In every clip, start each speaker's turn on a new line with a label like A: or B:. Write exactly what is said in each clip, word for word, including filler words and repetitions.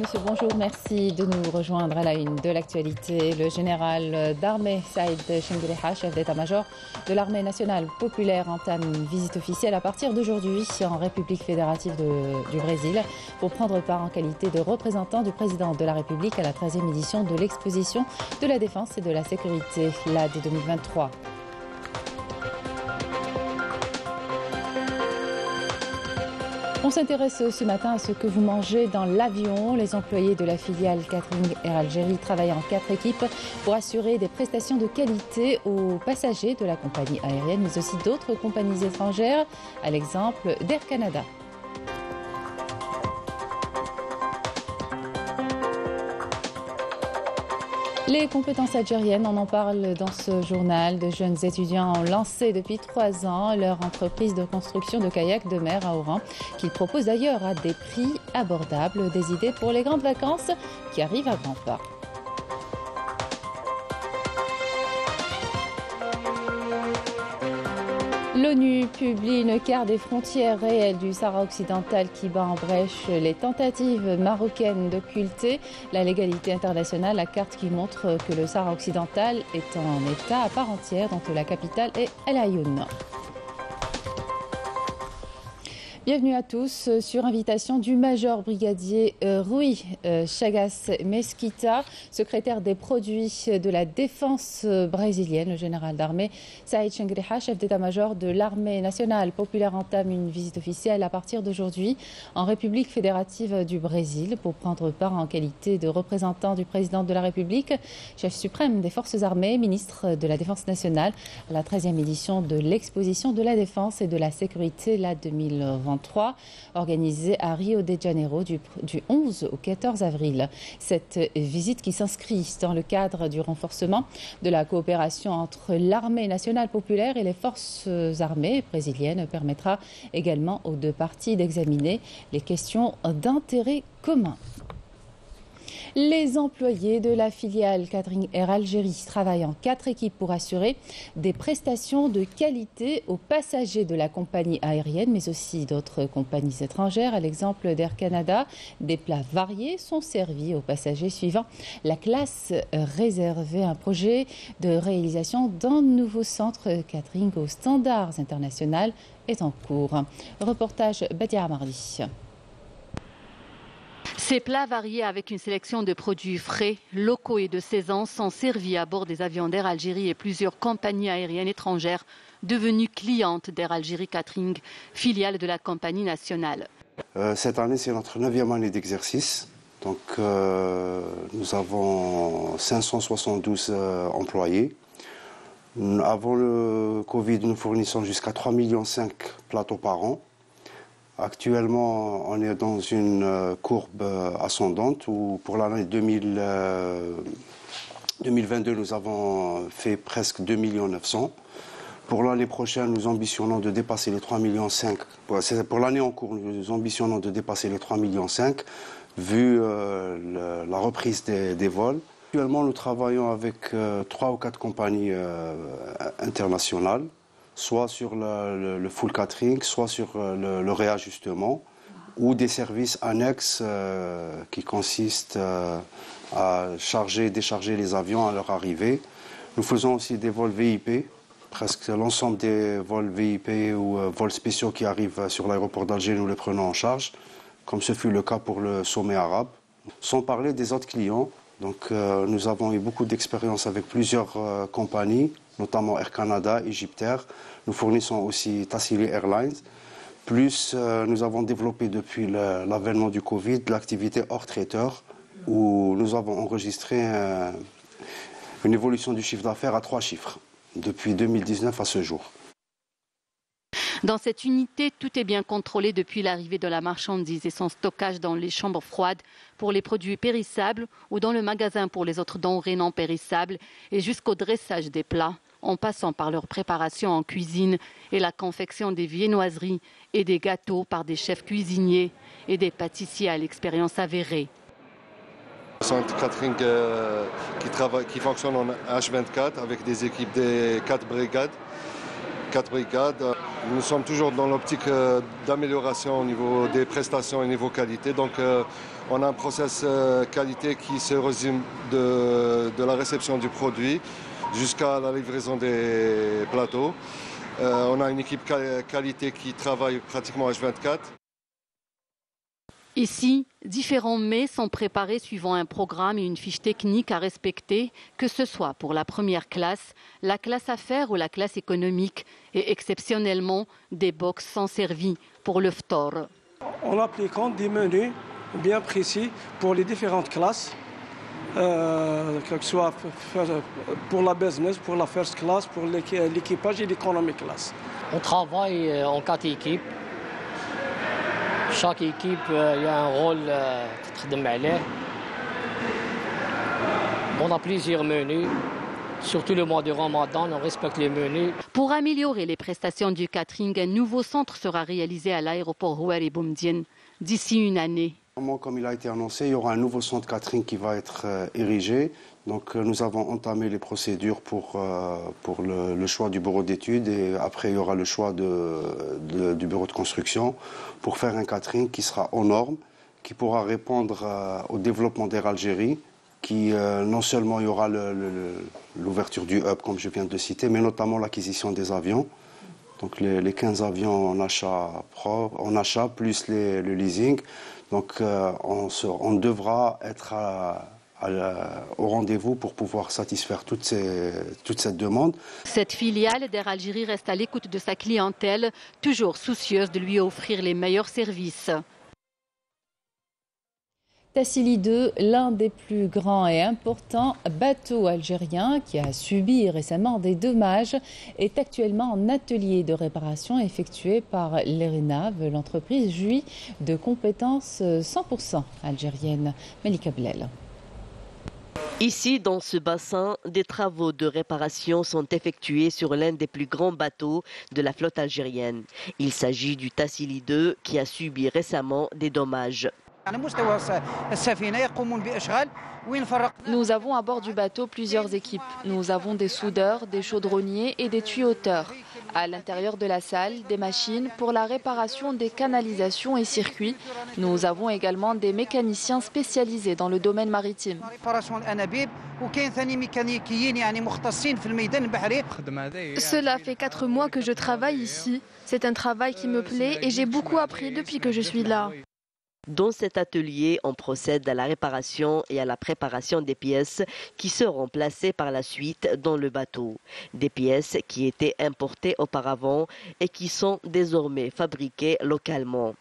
A: monsieur, bonjour. Merci de nous rejoindre à la une de l'actualité. Le général d'armée Saïd Chengueleha, chef d'état-major de l'armée nationale populaire, entame une visite officielle à partir d'aujourd'hui en République fédérative de, du Brésil pour prendre part en qualité de représentant du président de la République à la treizième édition de l'exposition de la défense et de la sécurité, L A D deux mille vingt-trois. On s'intéresse ce matin à ce que vous mangez dans l'avion. Les employés de la filiale Catering Air Algérie travaillent en quatre équipes pour assurer des prestations de qualité aux passagers de la compagnie aérienne, mais aussi d'autres compagnies étrangères, à l'exemple d'Air Canada. Les compétences algériennes, on en parle dans ce journal. De jeunes étudiants ont lancé depuis trois ans leur entreprise de construction de kayaks de mer à Oran, qu'ils proposent d'ailleurs à des prix abordables. Des idées pour les grandes vacances qui arrivent à grands pas. L'ONU publie une carte des frontières réelles du Sahara occidental qui bat en brèche les tentatives marocaines d'occulter la légalité internationale. La carte qui montre que le Sahara occidental est en état à part entière, dont la capitale est El Ayoun. Bienvenue à tous sur invitation du major brigadier Rui Chagas Mesquita, secrétaire des produits de la défense brésilienne. Le général d'armée Saïd Chengueleha, chef d'état-major de l'armée nationale populaire, entame une visite officielle à partir d'aujourd'hui en République fédérative du Brésil pour prendre part en qualité de représentant du président de la République, chef suprême des forces armées, ministre de la Défense nationale à la treizième édition de l'exposition de la défense et de la sécurité, L A D deux mille vingt-trois. Organisée à Rio de Janeiro du, du onze au quatorze avril. Cette visite qui s'inscrit dans le cadre du renforcement de la coopération entre l'armée nationale populaire et les forces armées brésiliennes permettra également aux deux parties d'examiner les questions d'intérêt commun. Les employés de la filiale Catering Air Algérie travaillent en quatre équipes pour assurer des prestations de qualité aux passagers de la compagnie aérienne, mais aussi d'autres compagnies étrangères. À l'exemple d'Air Canada, des plats variés sont servis aux passagers suivant la classe réservée. Un projet de réalisation d'un nouveau centre catering aux standards internationaux est en cours. Reportage Badia Amardi.
B: Ces plats variés avec une sélection de produits frais, locaux et de saison sont servis à bord des avions d'Air Algérie et plusieurs compagnies aériennes étrangères devenues clientes d'Air Algérie Catering, filiale de la compagnie nationale.
C: Euh, cette année, c'est notre neuvième année d'exercice. Donc, euh, nous avons cinq cent soixante-douze euh, employés. Avant le Covid, nous fournissons jusqu'à trois virgule cinq millions plateaux par an. Actuellement, on est dans une courbe ascendante où pour l'année deux mille vingt-deux, nous avons fait presque deux virgule neuf millions. Pour l'année prochaine, nous ambitionnons de dépasser les trois virgule cinq millions. Pour l'année en cours, nous ambitionnons de dépasser les trois virgule cinq millions, vu euh, le, la reprise des, des vols. Actuellement, nous travaillons avec euh, trois ou quatre compagnies euh, internationales, soit sur le, le, le full catering, soit sur le, le réajustement, ou des services annexes euh, qui consistent euh, à charger et décharger les avions à leur arrivée. Nous faisons aussi des vols V I P, presque l'ensemble des vols V I P ou euh, vols spéciaux qui arrivent sur l'aéroport d'Alger, nous les prenons en charge, comme ce fut le cas pour le sommet arabe. Sans parler des autres clients, donc euh, nous avons eu beaucoup d'expérience avec plusieurs euh, compagnies, notamment Air Canada, Egyptair. Nous fournissons aussi Tassili Airlines. Plus, euh, nous avons développé depuis l'avènement du Covid l'activité hors traiteur, où nous avons enregistré euh, une évolution du chiffre d'affaires à trois chiffres, depuis deux mille dix-neuf à ce jour.
B: Dans cette unité, tout est bien contrôlé depuis l'arrivée de la marchandise et son stockage dans les chambres froides pour les produits périssables ou dans le magasin pour les autres denrées non périssables et jusqu'au dressage des plats, en passant par leur préparation en cuisine et la confection des viennoiseries et des gâteaux par des chefs cuisiniers et des pâtissiers à l'expérience avérée.
D: Centre catering euh, qui, travaille, qui fonctionne en H vingt-quatre avec des équipes des quatre brigades quatre brigades. Nous sommes toujours dans l'optique d'amélioration au niveau des prestations et au niveau qualité. Donc on a un process qualité qui se résume de, de la réception du produit jusqu'à la livraison des plateaux. Euh, on a une équipe qualité qui travaille pratiquement H vingt-quatre.
B: Ici, différents mets sont préparés suivant un programme et une fiche technique à respecter, que ce soit pour la première classe, la classe affaires ou la classe économique, et exceptionnellement, des box sont servis pour le ftor.
E: En appliquant des menus bien précis pour les différentes classes, euh, que ce soit pour la business, pour la first class, pour l'équipage et l'économic class.
F: On travaille en quatre équipes. Chaque équipe euh, a un rôle de euh, On a plusieurs menus. Surtout le mois de Ramadan, on respecte les menus.
B: Pour améliorer les prestations du catering, un nouveau centre sera réalisé à l'aéroport Houari Boumediene d'ici une année.
C: Comme il a été annoncé, il y aura un nouveau centre catering qui va être euh, érigé. Donc euh, nous avons entamé les procédures pour, euh, pour le, le choix du bureau d'études et après il y aura le choix de, de, du bureau de construction pour faire un catering qui sera aux normes, qui pourra répondre euh, au développement d'Air Algérie, qui euh, non seulement il y aura l'ouverture du hub comme je viens de le citer, mais notamment l'acquisition des avions. Donc les, les quinze avions en achat, propre, en achat plus les, le leasing. Donc euh, on, se, on devra être à, à, au rendez-vous pour pouvoir satisfaire toutes ces, toute cette demande.
B: Cette filiale d'Air Algérie reste à l'écoute de sa clientèle, toujours soucieuse de lui offrir les meilleurs services.
A: Tassili deux, l'un des plus grands et importants bateaux algériens qui a subi récemment des dommages, est actuellement en atelier de réparation effectué par l'Erenav. L'entreprise jouit de compétences cent pour cent algériennes. Melika Blel.
G: Ici, dans ce bassin, des travaux de réparation sont effectués sur l'un des plus grands bateaux de la flotte algérienne. Il s'agit du Tassili deux qui a subi récemment des dommages.
H: Nous avons à bord du bateau plusieurs équipes. Nous avons des soudeurs, des chaudronniers et des tuyauteurs. À l'intérieur de la salle, des machines pour la réparation des canalisations et circuits. Nous avons également des mécaniciens spécialisés dans le domaine maritime.
I: Cela fait quatre mois que je travaille ici. C'est un travail qui me plaît et j'ai beaucoup appris depuis que je suis là.
G: Dans cet atelier, on procède à la réparation et à la préparation des pièces qui seront placées par la suite dans le bateau. Des pièces qui étaient importées auparavant et qui sont désormais fabriquées localement.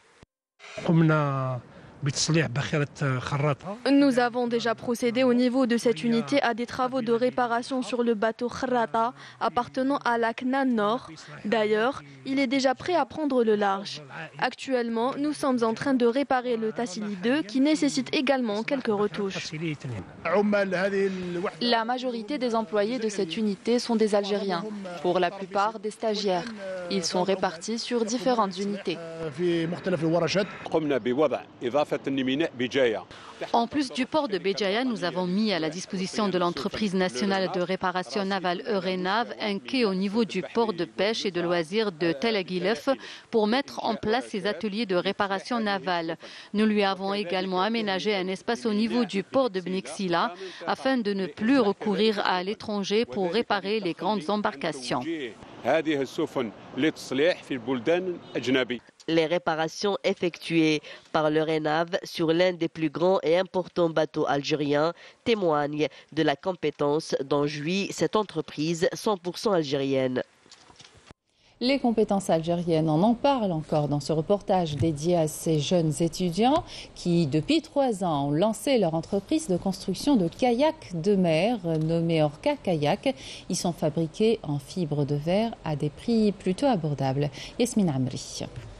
I: Nous avons déjà procédé au niveau de cette unité à des travaux de réparation sur le bateau Kharrata appartenant à la C N A Nord. D'ailleurs, il est déjà prêt à prendre le large. Actuellement, nous sommes en train de réparer le Tassili deux qui nécessite également quelques retouches.
H: La majorité des employés de cette unité sont des Algériens, pour la plupart des stagiaires. Ils sont répartis sur différentes unités.
B: En plus du port de Béjaïa, nous avons mis à la disposition de l'entreprise nationale de réparation navale Erenav un quai au niveau du port de pêche et de loisirs de Tel Aguilef pour mettre en place ses ateliers de réparation navale. Nous lui avons également aménagé un espace au niveau du port de Bnixila afin de ne plus recourir à l'étranger pour réparer les grandes embarcations.
G: Les réparations effectuées par l'Erenav sur l'un des plus grands et importants bateaux algériens témoignent de la compétence dont jouit cette entreprise cent pour cent algérienne.
A: Les compétences algériennes, on en parle encore dans ce reportage dédié à ces jeunes étudiants qui, depuis trois ans, ont lancé leur entreprise de construction de kayaks de mer nommée Orca Kayak. Ils sont fabriqués en fibre de verre à des prix plutôt abordables. Yasmine Amri.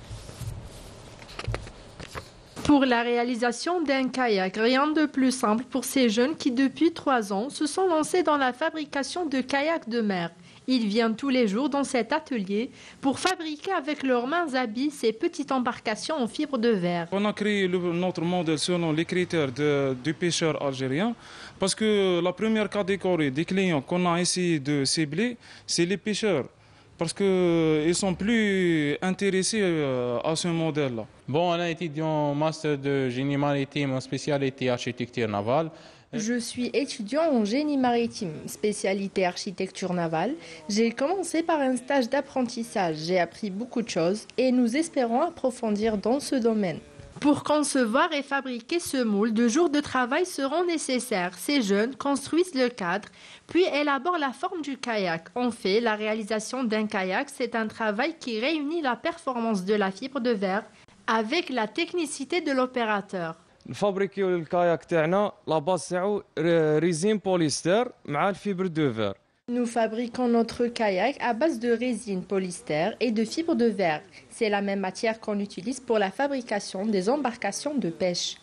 J: Pour la réalisation d'un kayak, rien de plus simple pour ces jeunes qui, depuis trois ans, se sont lancés dans la fabrication de kayaks de mer. Ils viennent tous les jours dans cet atelier pour fabriquer avec leurs mains habillées ces petites embarcations en fibre de verre.
K: On a créé le, notre modèle selon les critères de, du pêcheur algérien parce que la première catégorie des clients qu'on a essayé de cibler, c'est les pêcheurs. parce qu'ils sont plus intéressés à ce modèle-là.
L: Bon, on a étudié en master de génie maritime en spécialité architecture navale.
J: Je suis étudiant en génie maritime, spécialité architecture navale. J'ai commencé par un stage d'apprentissage. J'ai appris beaucoup de choses et nous espérons approfondir dans ce domaine. Pour concevoir et fabriquer ce moule, deux jours de travail seront nécessaires. Ces jeunes construisent le cadre, puis élaborent la forme du kayak. En fait, la réalisation d'un kayak, c'est un travail qui réunit la performance de la fibre de verre avec la technicité de l'opérateur.
M: نفابريكيو الكاياك تاعنا لا باز تاعو ريزين بوليستر مع الفيبر دو فير.
J: Nous fabriquons notre kayak à base de résine polystère et de fibres de verre. C'est la même matière qu'on utilise pour la fabrication des embarcations de pêche.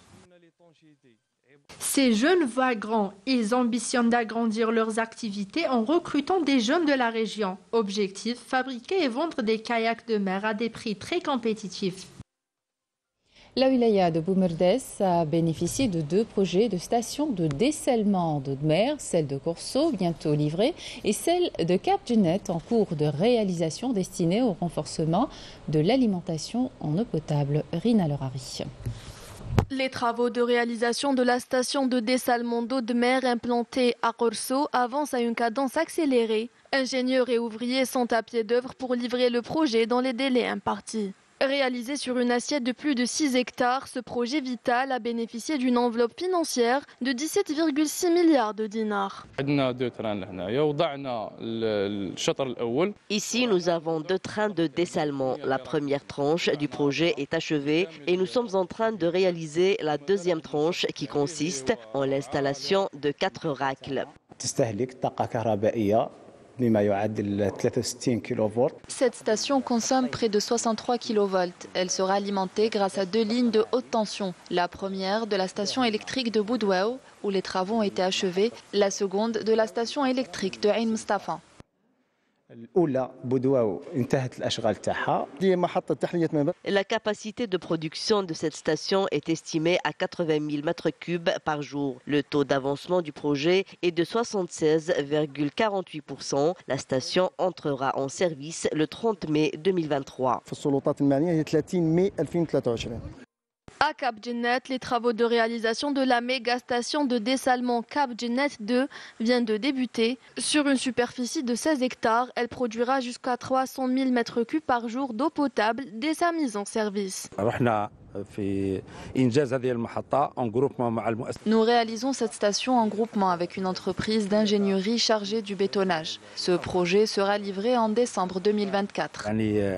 J: Ces jeunes voient grand. Ils ambitionnent d'agrandir leurs activités en recrutant des jeunes de la région. Objectif, fabriquer et vendre des kayaks de mer à des prix très compétitifs.
A: La wilaya de Boumerdès a bénéficié de deux projets de stations de dessalement de mer, celle de Corso, bientôt livrée, et celle de Cap Djennet, en cours de réalisation, destinée au renforcement de l'alimentation en eau potable. Rina Lerari.
I: Les travaux de réalisation de la station de dessalement d'eau de mer implantée à Corso avancent à une cadence accélérée. Ingénieurs et ouvriers sont à pied d'œuvre pour livrer le projet dans les délais impartis. Réalisé sur une assiette de plus de six hectares, ce projet vital a bénéficié d'une enveloppe financière de dix-sept virgule six milliards de dinars.
G: Ici, nous avons deux trains de dessalement. La première tranche du projet est achevée et nous sommes en train de réaliser la deuxième tranche qui consiste en l'installation de quatre racles.
H: Cette station consomme près de soixante-trois kilovolts. Elle sera alimentée grâce à deux lignes de haute tension. La première de la station électrique de Boudouaou, où les travaux ont été achevés. La seconde de la station électrique de Ain Mustafa.
G: La capacité de production de cette station est estimée à quatre-vingt mille mètres cubes par jour. Le taux d'avancement du projet est de soixante-seize virgule quarante-huit pour cent. La station entrera en service le trente mai deux mille vingt-trois.
I: À Cap Djennet, les travaux de réalisation de la méga station de dessalement Cap Djennet deux viennent de débuter. Sur une superficie de seize hectares, elle produira jusqu'à trois cent mille mètres cubes par jour d'eau potable dès sa mise en service.
H: Nous réalisons cette station en groupement avec une entreprise d'ingénierie chargée du bétonnage. Ce projet sera livré en décembre deux mille vingt-quatre.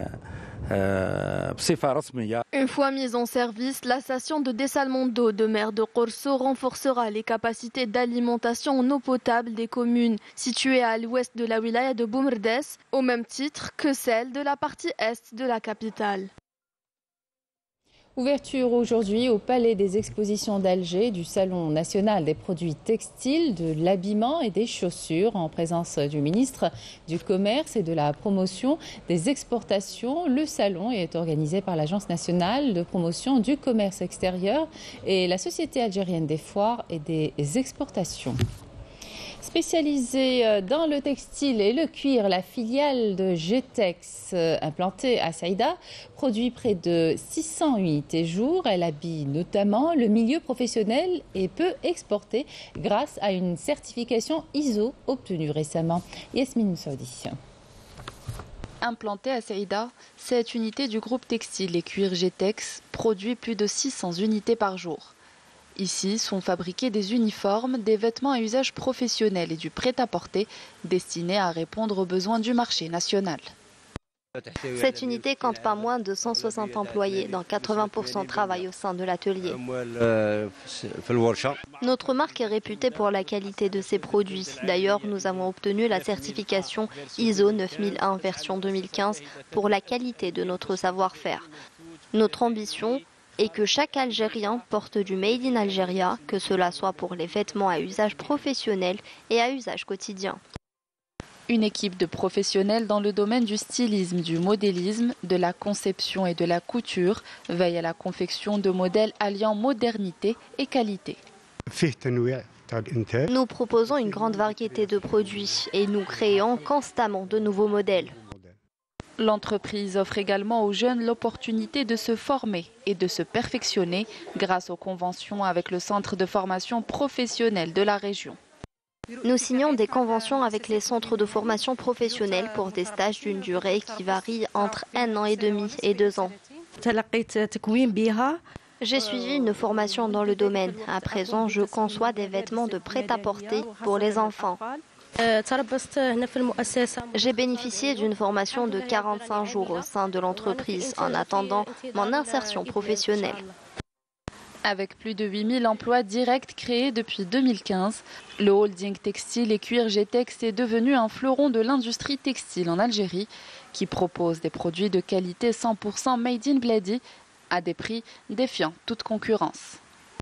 I: Une fois mise en service, la station de dessalement d'eau de mer de Corso renforcera les capacités d'alimentation en eau potable des communes situées à l'ouest de la wilaya de Boumerdès, au même titre que celle de la partie est de la capitale.
A: Ouverture aujourd'hui au Palais des Expositions d'Alger du Salon national des produits textiles, de l'habillement et des chaussures en présence du ministre du Commerce et de la Promotion des exportations. Le salon est organisé par l'Agence nationale de promotion du commerce extérieur et la Société algérienne des foires et des exportations. Spécialisée dans le textile et le cuir, la filiale de Getex, implantée à Saïda, produit près de six cents unités jour. Elle habille notamment le milieu professionnel et peut exporter grâce à une certification I S O obtenue récemment. Yasmine Saudi.
H: Implantée à Saïda, cette unité du groupe textile et cuir Getex produit plus de six cents unités par jour. Ici sont fabriqués des uniformes, des vêtements à usage professionnel et du prêt-à-porter destinés à répondre aux besoins du marché national.
N: Cette unité compte pas moins de cent soixante employés, dont quatre-vingts pour cent travaillent au sein de l'atelier. Notre marque est réputée pour la qualité de ses produits. D'ailleurs, nous avons obtenu la certification I S O neuf mille un version deux mille quinze pour la qualité de notre savoir-faire. Notre ambition et que chaque Algérien porte du Made in Algeria, que cela soit pour les vêtements à usage professionnel et à usage quotidien.
H: Une équipe de professionnels dans le domaine du stylisme, du modélisme, de la conception et de la couture veille à la confection de modèles alliant modernité et qualité.
N: Nous proposons une grande variété de produits et nous créons constamment de nouveaux modèles.
H: L'entreprise offre également aux jeunes l'opportunité de se former et de se perfectionner grâce aux conventions avec le centre de formation professionnelle de la région.
N: Nous signons des conventions avec les centres de formation professionnelle pour des stages d'une durée qui varie entre un an et demi et deux ans. J'ai suivi une formation dans le domaine. À présent, je conçois des vêtements de prêt-à-porter pour les enfants. J'ai bénéficié d'une formation de quarante-cinq jours au sein de l'entreprise en attendant mon insertion professionnelle.
H: Avec plus de huit mille emplois directs créés depuis deux mille quinze, le holding textile et cuir G-Tex est devenu un fleuron de l'industrie textile en Algérie qui propose des produits de qualité cent pour cent made in Bledi à des prix défiant toute concurrence.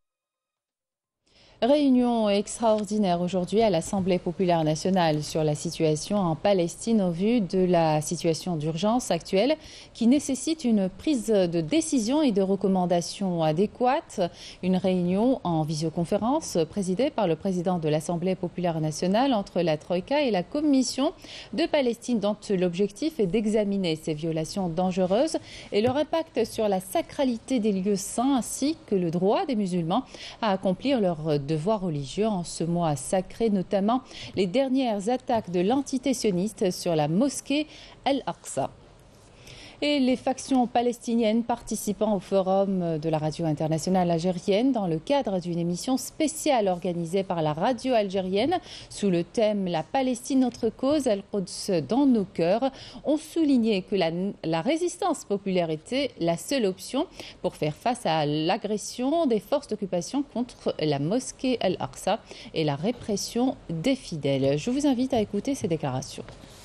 A: Réunion extraordinaire aujourd'hui à l'Assemblée populaire nationale sur la situation en Palestine au vu de la situation d'urgence actuelle qui nécessite une prise de décision et de recommandations adéquates. Une réunion en visioconférence présidée par le président de l'Assemblée populaire nationale entre la Troïka et la Commission de Palestine dont l'objectif est d'examiner ces violations dangereuses et leur impact sur la sacralité des lieux saints ainsi que le droit des musulmans à accomplir leur devoirs religieux en ce mois sacré, notamment les dernières attaques de l'entité sioniste sur la mosquée Al-Aqsa. Et les factions palestiniennes participant au forum de la radio internationale algérienne dans le cadre d'une émission spéciale organisée par la radio algérienne sous le thème « La Palestine, notre cause, Al-Quds dans nos cœurs » ont souligné que la, la résistance populaire était la seule option pour faire face à l'agression des forces d'occupation contre la mosquée Al-Aqsa et la répression des fidèles. Je vous invite à écouter ces déclarations.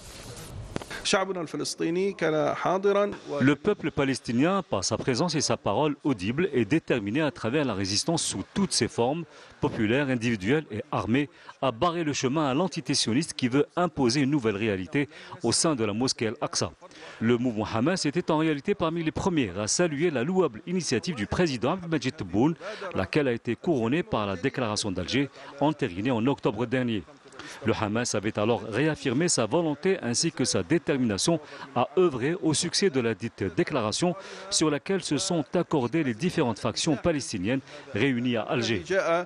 O: Le peuple palestinien, par sa présence et sa parole audible, est déterminé à travers la résistance sous toutes ses formes, populaires, individuelles et armées, à barrer le chemin à l'entité sioniste qui veut imposer une nouvelle réalité au sein de la mosquée Al-Aqsa. Le mouvement Hamas était en réalité parmi les premiers à saluer la louable initiative du président Abdelmadjid Tebboune, laquelle a été couronnée par la déclaration d'Alger, entérinée en octobre dernier. Le Hamas avait alors réaffirmé sa volonté ainsi que sa détermination à œuvrer au succès de la dite déclaration sur laquelle se sont accordées les différentes factions palestiniennes réunies à Alger.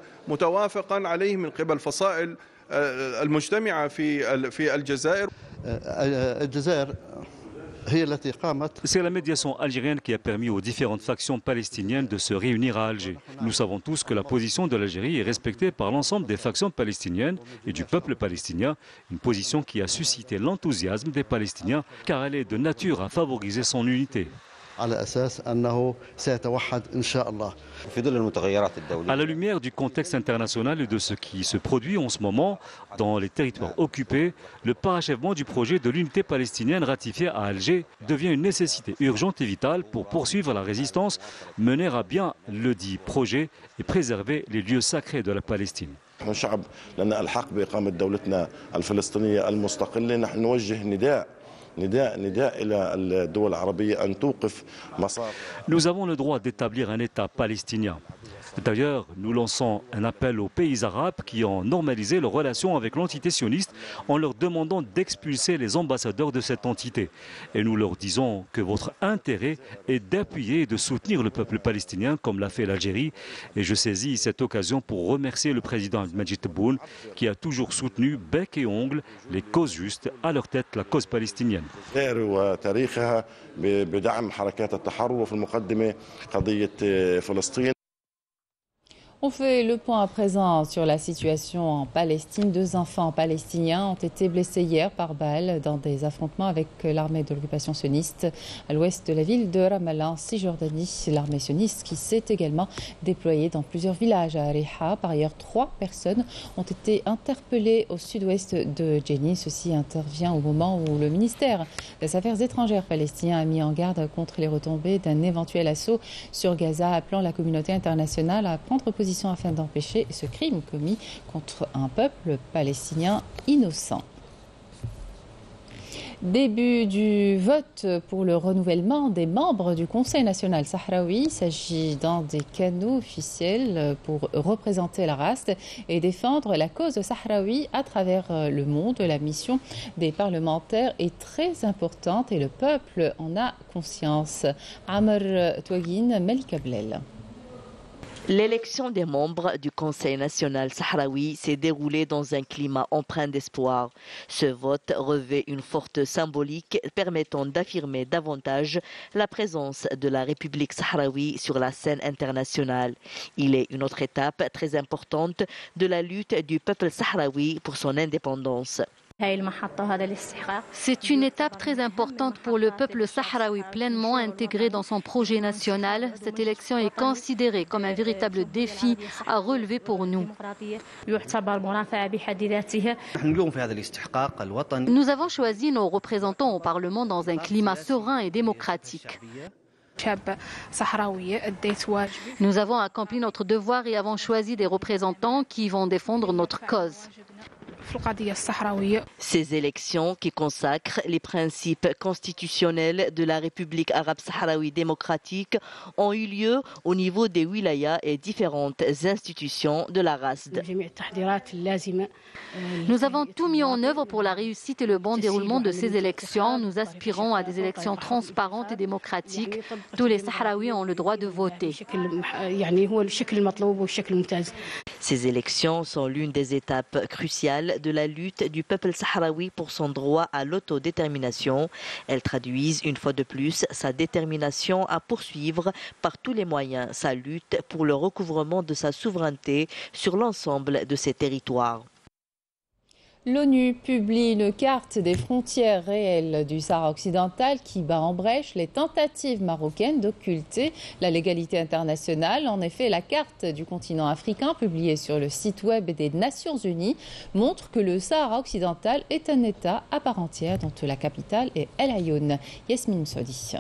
O: C'est la médiation algérienne qui a permis aux différentes factions palestiniennes de se réunir à Alger. Nous savons tous que la position de l'Algérie est respectée par l'ensemble des factions palestiniennes et du peuple palestinien, une position qui a suscité l'enthousiasme des Palestiniens car elle est de nature à favoriser son unité. À la lumière du contexte international et de ce qui se produit en ce moment dans les territoires occupés, le parachèvement du projet de l'unité palestinienne ratifié à Alger devient une nécessité urgente et vitale pour poursuivre la résistance, mener à bien le dit projet et préserver les lieux sacrés de la Palestine. Nous avons le droit d'établir un État palestinien. D'ailleurs, nous lançons un appel aux pays arabes qui ont normalisé leurs relations avec l'entité sioniste en leur demandant d'expulser les ambassadeurs de cette entité. Et nous leur disons que votre intérêt est d'appuyer et de soutenir le peuple palestinien comme l'a fait l'Algérie. Et je saisis cette occasion pour remercier le président Abdelmadjid Tebboune qui a toujours soutenu bec et ongle les causes justes, à leur tête la cause palestinienne.
A: On fait le point à présent sur la situation en Palestine. Deux enfants palestiniens ont été blessés hier par balle dans des affrontements avec l'armée de l'occupation sioniste à l'ouest de la ville de Ramallah, en Cisjordanie. L'armée sioniste qui s'est également déployée dans plusieurs villages à Ariha. Par ailleurs, trois personnes ont été interpellées au sud-ouest de Jenin. Ceci intervient au moment où le ministère des Affaires étrangères palestinien a mis en garde contre les retombées d'un éventuel assaut sur Gaza, appelant la communauté internationale à prendre position afin d'empêcher ce crime commis contre un peuple palestinien innocent. Début du vote pour le renouvellement des membres du Conseil national sahraoui. Il s'agit d'un des canaux officiels pour représenter la race et défendre la cause sahraoui à travers le monde. La mission des parlementaires est très importante et le peuple en a conscience. Amr Touagine, Malika Blel.
G: L'élection des membres du Conseil national sahraoui s'est déroulée dans un climat empreint d'espoir. Ce vote revêt une forte symbolique permettant d'affirmer davantage la présence de la République sahraoui sur la scène internationale. Il est une autre étape très importante de la lutte du peuple sahraoui pour son indépendance.
B: C'est une étape très importante pour le peuple sahraoui pleinement intégré dans son projet national. Cette élection est considérée comme un véritable défi à relever pour nous. Nous avons choisi nos représentants au Parlement dans un climat serein et démocratique. Nous avons accompli notre devoir et avons choisi des représentants qui vont défendre notre cause.
G: Ces élections qui consacrent les principes constitutionnels de la République arabe sahraoui démocratique ont eu lieu au niveau des wilayas et différentes institutions de la R A S D.
B: Nous avons tout mis en œuvre pour la réussite et le bon déroulement de ces élections. Nous aspirons à des élections transparentes et démocratiques. Tous les Sahraouis ont le droit de voter.
G: Ces élections sont l'une des étapes cruciales de la lutte du peuple sahraoui pour son droit à l'autodétermination. Elles traduisent une fois de plus sa détermination à poursuivre par tous les moyens sa lutte pour le recouvrement de sa souveraineté sur l'ensemble de ses territoires.
A: L'ONU publie une carte des frontières réelles du Sahara occidental qui bat en brèche les tentatives marocaines d'occulter la légalité internationale. En effet, la carte du continent africain publiée sur le site web des Nations Unies montre que le Sahara occidental est un État à part entière dont la capitale est El Ayoun. Yasmine Sodi.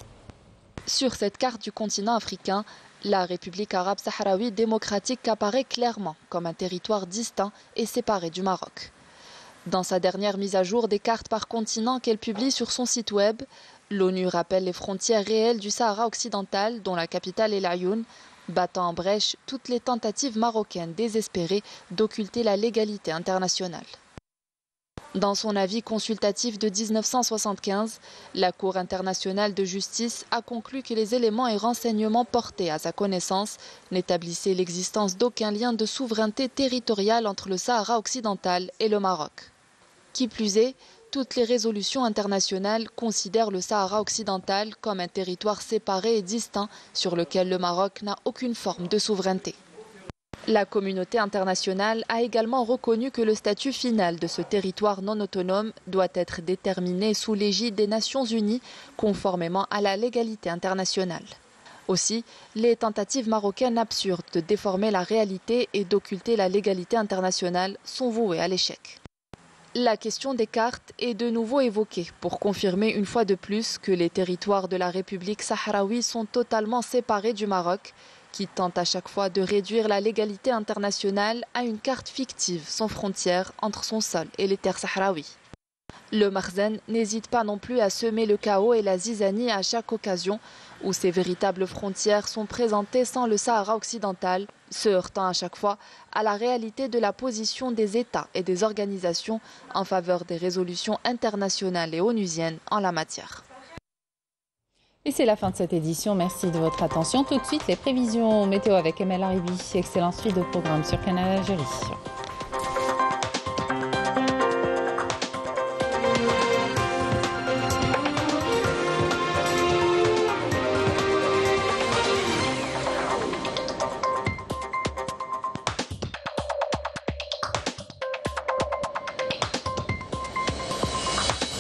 H: Sur cette carte du continent africain, la République arabe sahraoui démocratique apparaît clairement comme un territoire distinct et séparé du Maroc. Dans sa dernière mise à jour des cartes par continent qu'elle publie sur son site web, l'ONU rappelle les frontières réelles du Sahara occidental, dont la capitale est El Ayoun, battant en brèche toutes les tentatives marocaines désespérées d'occulter la légalité internationale. Dans son avis consultatif de mille neuf cent soixante-quinze, la Cour internationale de justice a conclu que les éléments et renseignements portés à sa connaissance n'établissaient l'existence d'aucun lien de souveraineté territoriale entre le Sahara occidental et le Maroc. Qui plus est, toutes les résolutions internationales considèrent le Sahara occidental comme un territoire séparé et distinct sur lequel le Maroc n'a aucune forme de souveraineté. La communauté internationale a également reconnu que le statut final de ce territoire non autonome doit être déterminé sous l'égide des Nations Unies, conformément à la légalité internationale. Aussi, les tentatives marocaines absurdes de déformer la réalité et d'occulter la légalité internationale sont vouées à l'échec. La question des cartes est de nouveau évoquée pour confirmer une fois de plus que les territoires de la République sahraoui sont totalement séparés du Maroc, qui tente à chaque fois de réduire la légalité internationale à une carte fictive sans frontières entre son sol et les terres sahraouis. Le Makhzen n'hésite pas non plus à semer le chaos et la zizanie à chaque occasion où ces véritables frontières sont présentées sans le Sahara occidental, se heurtant à chaque fois à la réalité de la position des États et des organisations en faveur des résolutions internationales et onusiennes en la matière.
A: Et c'est la fin de cette édition. Merci de votre attention. Tout de suite, les prévisions météo avec Emel Aribi. Excellente suite de programme sur Canal Algérie.